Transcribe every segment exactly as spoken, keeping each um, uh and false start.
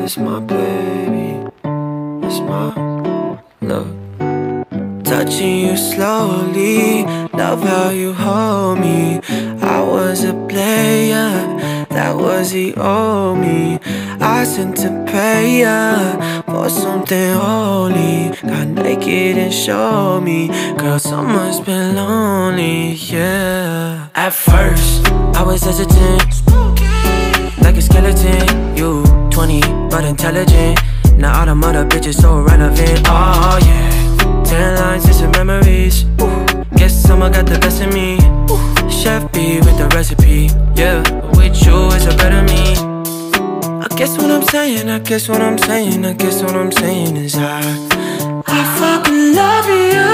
It's my baby, it's my love. Touching you slowly, love how you hold me. I was a player, that was the old me. I sent to pay ya for something holy. Got naked and showed me, girl, summer's been lonely, yeah. At first, I was hesitant, like a skeleton. You twenty, but intelligent. Now all them other bitches so relevant, oh yeah. Ten lines and some memories. Ooh, guess someone got the best of me. Ooh, Chef B with the recipe. Yeah, with you is a better me. I guess what I'm saying, I guess what I'm saying, I guess what I'm saying is I I fucking love you.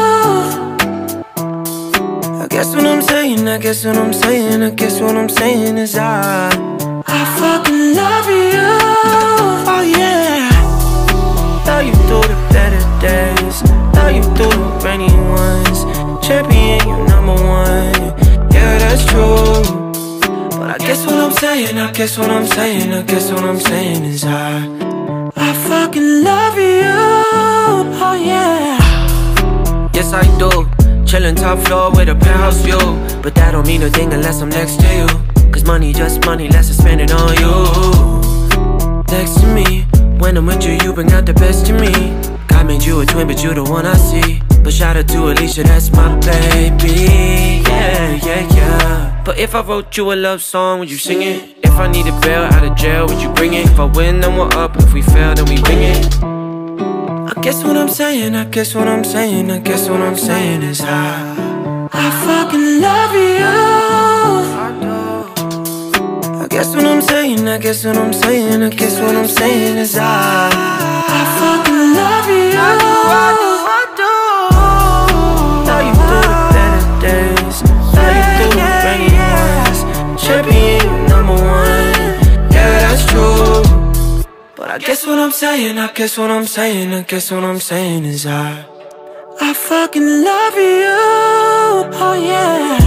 I guess what I'm saying, I guess what I'm saying, I guess what I'm saying is I I fucking love you. Oh yeah. Love you through the better days, love you through the rainy ones. Champion, you number one, yeah, that's true. But I guess what I'm saying, I guess what I'm saying, I guess what I'm saying is I I fucking love you, oh yeah. Yes I do, chillin' top floor with a penthouse view. But that don't mean a thing unless I'm next to you. Cause money just money, let's just spend it on you. Next to me, when I'm with you, you bring out the best in me. God made you a twin, but you the one I see. But shout out to Alicia, that's my baby. Yeah, yeah, yeah. But if I wrote you a love song, would you sing it? If I need a bail out of jail, would you bring it? If I win, then we're up. If we fail, then we ring it. I guess what I'm saying, I guess what I'm saying, I guess what I'm saying is I I fucking love you. I guess what I'm saying, I guess what I'm saying, I guess what I'm saying is I I fucking love you. I do, I do, I do. Love you through the better days, love you through the rainy ones. Champion, number one, yeah, that's true. But I guess what I'm saying, I guess what I'm saying, I guess what I'm saying is I I fucking love you, oh yeah.